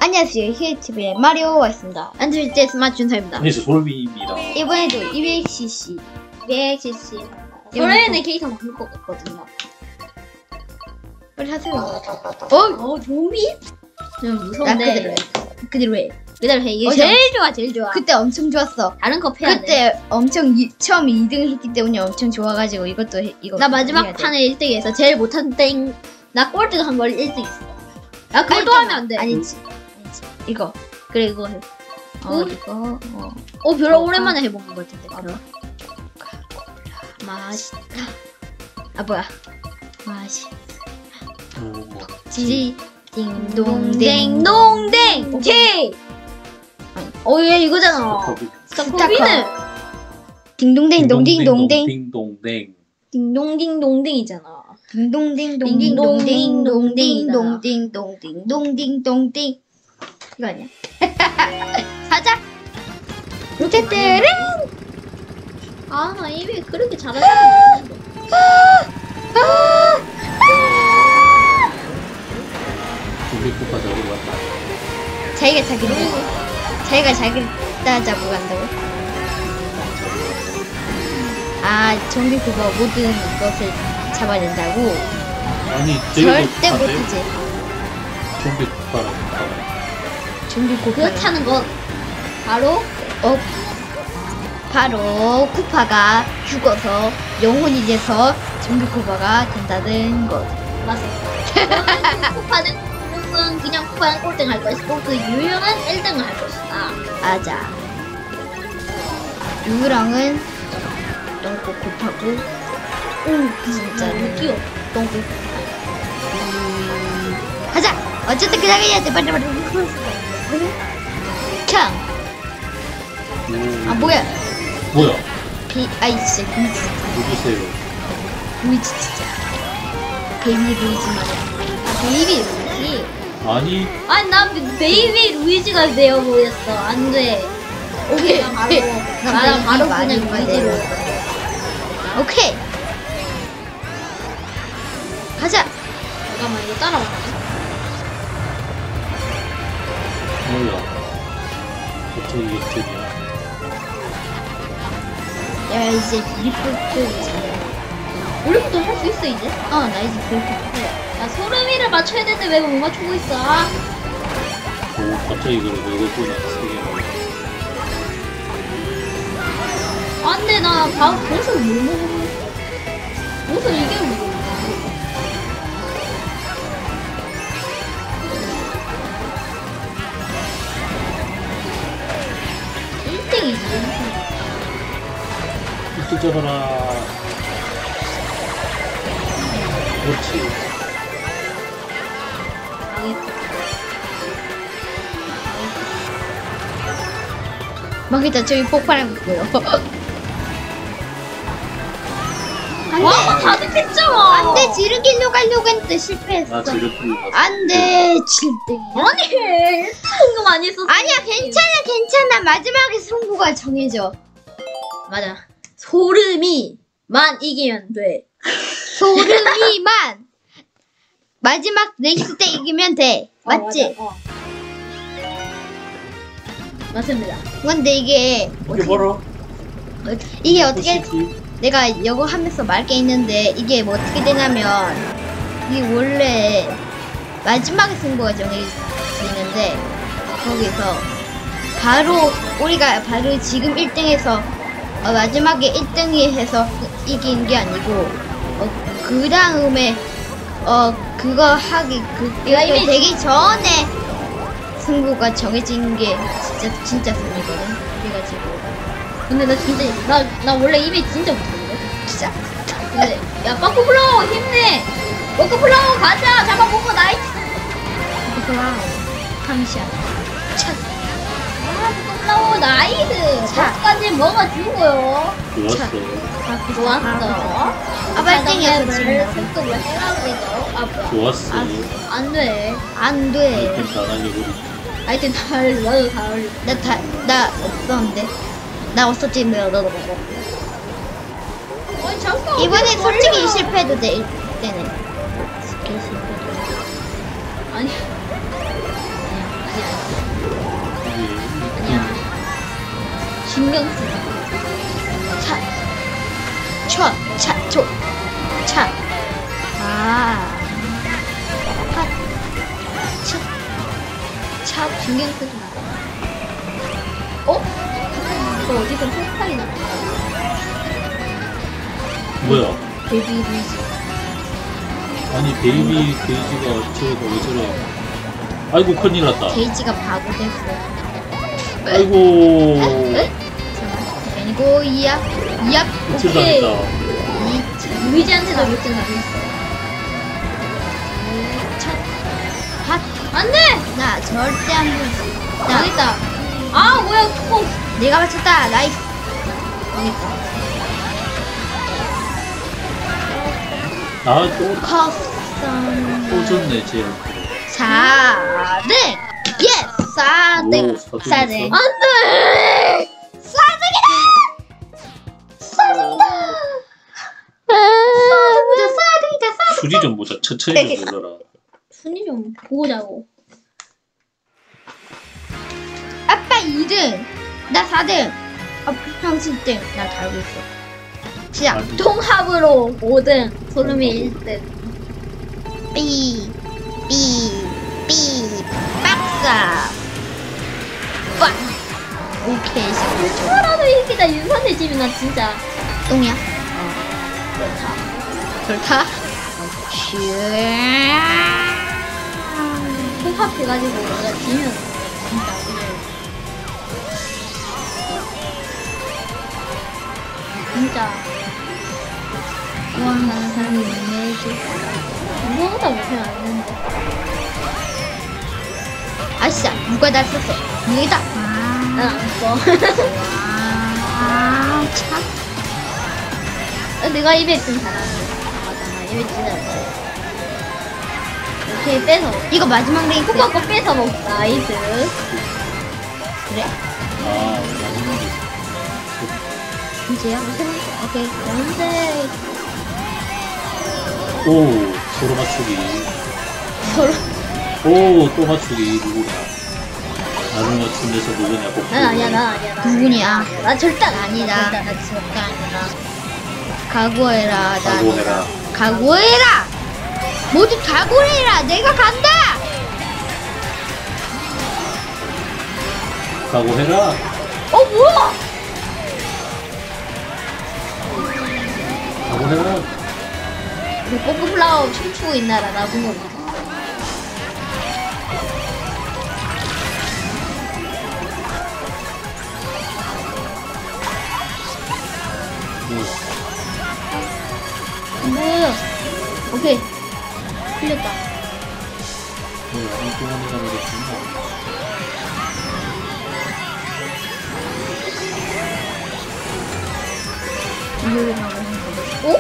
안녕하세요. 히에TV의 마리오가 있습니다. 안드로이드 스마트 준서입니다. 안녕하세요. 솔비입니다. 이번에도 200cc 200cc. 원래는 캐릭터 바꿀 것 같거든요. 우리 하세요. 좀비? 좀 나 무서운데. 그대로 해. 그대로 해. 이게 어제 제일 좋아, 제일 좋아. 그때 엄청 좋았어. 다른 거 패야 돼. 그때 엄청 처음 2등을 했기 때문에 엄청 좋아가지고 이것도 이거. 나 마지막 판에 1등에서 제일 못한 땡. 나 꼴등 한 번 1등 했어. 야, 그것도 하면 안 돼. 아니지. 이거. 그래, 이거 해. 이거. 별로 오랜만에 해본 것 같은데. 맛있다. 뭐야. 맛있. 지. 띵동댕. 띵동댕. 오케이. 얘 이거잖아. 스타커비는. 딩동댕 동딩동댕. 딩동댕. 딩동딩동댕이잖아. 딩동댕동댕동댕동댕동댕동댕동댕 이거 아니야? 사자! 롯데때는 나 이미 그렇게 잘하지 않는데. 좀비 쿠파 잡으러 왔다. 자기가 자기를 따잡고 간다고? 좀비 그거 모든 것을 잡아낸다고? 아니, 절대 못하지. 좀비 쿠파라고. 좀비 쿠파. 그렇다는 것 바로 쿠파가 죽어서 영혼이 돼서 좀비 쿠파가 된다는 것. 맞습니다. 쿠파는 그냥 쿠파는 꼴등 할 것이고 그 유형은 1등을 할 것이다. 맞아. 유랑은 똥꼬 쿠파고 진짜는 귀여워. 똥꼬 쿠파. 가자! 어쨌든 그냥 해야 돼. 빨리. 캉! 뭐야? 뭐야? 진짜 누구세요? 루이지 진짜. 베이비 루이지 말이야. 베이비 루이지? 아니, 난 베이비 루이지가 되어 보였어. 안 돼. 오케이. 바로 그냥 루이지로. 오케이. 가자. 잠깐만, 이거 따라와. 뭐야? 어떻게 이게 되냐? 야 이제 리프트 잘해. 우리부터 할 수 있어 이제? 나 이제 리프트. 야, 소름이를 맞춰야 되는데 왜 못 맞추고 있어? 갑자기 그래. 왜 이것도 안 돼, 나 버섯 못 먹어. 버섯 이게 뭐야? 1등이지. 또 잡아라. 그렇지. 망했다. 저기 폭발하고 있고요. 다들 했잖아. 안돼. 지르길로 가려고 했는데 실패했어. 나 지르기. 안돼. 7등이야. 아니, 1등 많이 했었어. 아니야 괜찮아. 마지막에 승부가 정해져. 맞아. 소름이만 이기면 돼. 소름이만 마지막 레이스 때 이기면 돼. 맞지? 맞습니다. 근데 이게 어떻게 내가 이거 하면서 말 게 있는데 이게 뭐 어떻게 되냐면 이게 원래 마지막에 승부가 정해지는데 거기서 바로 우리가 바로 지금 1등에서 마지막에 1등이 해서 이긴 게 아니고 그 다음에 그거 이게 되기 전에 승부가 정해진 게 진짜 승리거든. 그래가지고 근데 나 원래 입에 진짜 못하거든. 진짜. 근데 야, 빠꾸플라워 힘내. 빠꾸플라워 가자. 잡아보고 나이스. 그거랑 강시야. 빠꾸플라워 나이스. 저까지 먹어주고요. 좋았어. 빨등이었어 지금. 속도로 해가지고. 좋았어. 안 돼. 안 돼. 아이템 다 날려버리지. 아이템 다 알려. 나도 다 알려. 나 없었는데. 나 없었지. 너도 먹어. 아니, 잠깐. 이번에 솔직히 실패해도 돼. 이때는. 아니. 아니야. 신경 쓰지. 차. 아. 차 신경 쓰지 마. 어? 너 어디서 폭탄이 나? 뭐야? 베이비 루이지. 아니 베이비 게이지가 저거 왜 저래? 아이고 큰일 났다. 게이지가 바보 됐어. 아이고 아니고 이압. 끝을 오케이. 당했다. 루이지한테도 몇점 당했어. 안 돼! 나 절대 안 보지. 당했다. 아, 뭐야, 꼭. 내가 맞췄다. 나이스. 망했다. 아또 커썸. 또 졌네 쟤. 4등. 예스. 4등. 오, 4등 4등. 됐어? 안 돼! 4등이다. 수리 좀 보자. 천천히 좀 눌러라. 순위 좀 보자고. 아빠 2등. 나 4등. 형 7등. 나 달고 있어. 시작. 아니, 통합으로 5등, 소름이 1등. 삐. 박사. 빡. 오케이. 15초. 하나도 이기다 윤선의 집이 나 진짜. 똥이야. 그렇다. 그렇다. 통합해가지고 내가 지면 진짜 오늘. 진짜. 좋아하는 사람이 매주. 누구보다 못하면 안 되는데. 아씨야, 누가 날 썼어? 누구다? 난안 써. 참. 내가 200등 잘하는데. 맞아, 나 200등 잘해. 이렇게 빼서. 이거 마지막 레이스. 쿠파 거 빼서 먹자. 나이스. 그래? 아 이제요? 오케이. 언제 오 서로 맞추기. 서로. 오 또 맞추기 누구냐? 나를 맞춘 데서 누구냐? 복수. 난 아니야, 난 아니야. 난 누구냐? 아니야. 나 절대 아니다. 절대 나 절대 아니다. 각오해라. 나 각오해라. 각오해라. 모두 각오해라. 내가 간다. 각오해라. 뭐야? 각오해라. 우리 뽀뽀플라워 춤추고 있나라 나본 거 보자. 뭐야? 오케이. 풀렸다. 뭐야 엉뚱한 이가 그랬구나. 이거를 가고 어?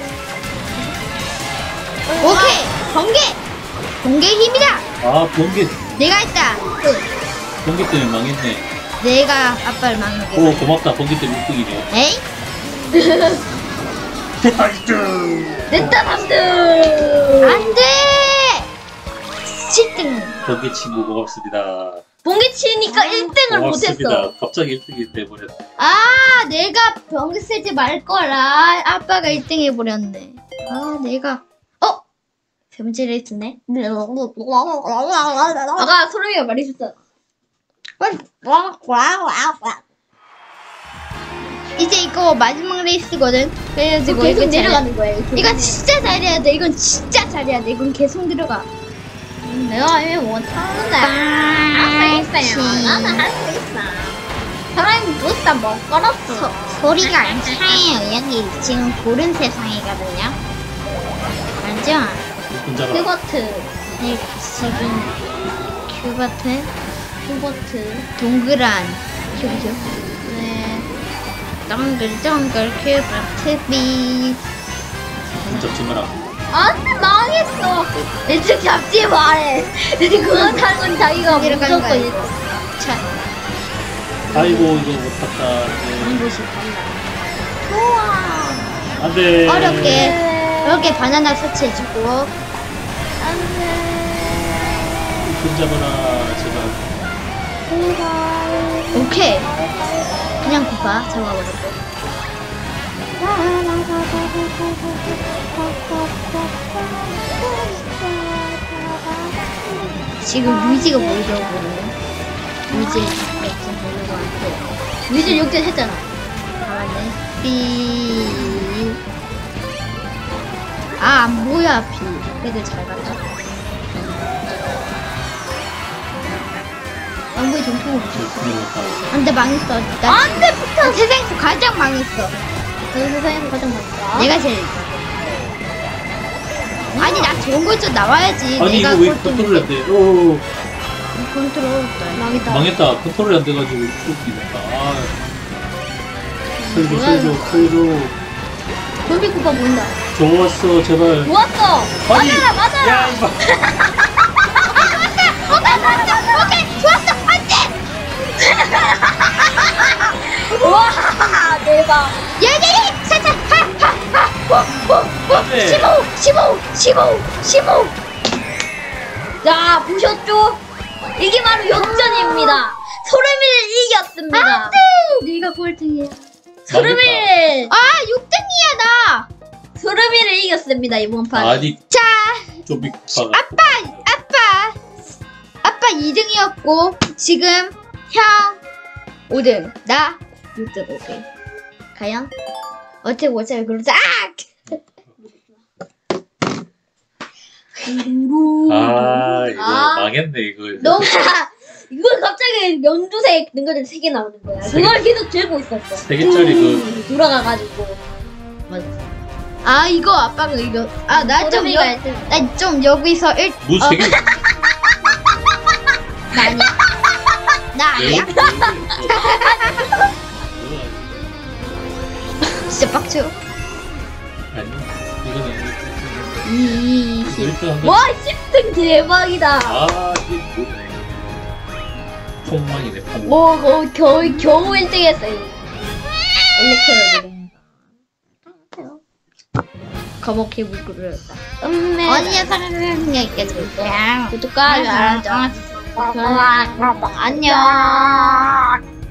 오케이. 번개. 번개의 힘이다. 아 번개 내가 했다. 번개 때문에 망했네. 내가 아빠를 막는 오 게. 고맙다. 번개 때문에 6등이네. 에이? 됐다 1등. 냈다 3등! 안 돼! 7등. 번개 친구 고맙습니다. 번개 치니까 1등을 고맙습니다. 못했어. 갑자기 1등이 돼버렸네. 아, 내가 번개 쓰지 말거라. 아빠가 1등 해버렸네. 아, 내가. 세 번째 레이스네. 아까 소름이가 말해줬어. 이제 이거 마지막 레이스거든. 그래가지고 계속 이거 내려가는 거야. 이건 진짜 잘해야 돼. 이건 진짜 잘해야 돼. 이건 계속 들어가. 내가 아니면 못하는데. 할 수 있어요. 나는 할 수 있어. 사람이 부스터 못 걸었어. 소리가 안 차요. 여기 지금 고른 세상이거든요. 알죠? 혼자가 큐버트. 네, 지금 큐버튼 큐버트. 동그란 큐브죠. 네. 동글 큐버트 비. 잡지 마라. 안돼 망했어. 내쪽 잡지 말해. 그거 탈건 자기가 이렇게 하는 무조건 거야. 있어. 자, 아이고 이거 못탔다. 한 곳이 달라. 좋아. 안돼. 어렵게 이렇게 바나나 설치해주고. 안돼. 손 잡아라 제발. 오케이. 그냥 쿠파 잡아버렸고. 지금 루이지가 보이려고 보네. 루이지 역전 보려고 하고. 루이지 역전 했잖아. 잘하네. 삐. 아, 안 보여, 비. 애들 잘 갔다. 왕부의 정통을 붙였어. 안 돼, 망했어. 안 돼, 붙어! 세상에서 가장 망했어. 그 세상에서 가장 많다. 내가 제일. 아니, 나 좋은 거 좀 나와야지. 아니 내가 이거 왜 꼴등 컨트롤이 안 돼? 오 컨트롤. 망했다. 망했다. 컨트롤이 안 돼가지고 웃기겠다. 아. 살려줘 뭐야, 살려줘 살려줘. 좀비 쿠파 보인다. 좋았어 제발. 좋았어. 아니, 맞아라 맞아라. 야 이봐. 오케이, 좋았어. 안 돼! 우와 대박. 예예예! 살살! 안 돼. 15! 자 보셨죠? 이게 바로 역전입니다. 소름이를 이겼습니다. 안 돼! 네가 꼴등이야. 소름이를 아, 6등이야, 나! 소름이를 이겼습니다 이번 판. 아니 자, 좀비파가. 아빠 2등이었고, 지금 형 5등, 나 6등, 오케이. 과연? 어떻게 못하면 그러자. 아 이거 아. 망했네 이거. 너무 이걸 갑자기 연두색 능력이 3개 나오는 거야. 그걸 계속 들고 있었어. 3개짜리 그 돌아가가지고. 아, 이거 아빠가 이거. 아, 나 좀 여기서 뭐 3개. 나 아니야? 나 아니야? 진짜 빡쳐. 아니 이거는 20. 일단 와 10등 대박이다. 아 이게 뭐 폭망이네 폭망. 뭐 겨우 1등했어요. 엘렉트로를. 거목해 물그릇다. 음메. 언니야 사랑하는 게 있겠지. 구독과 알아줘. 안녕.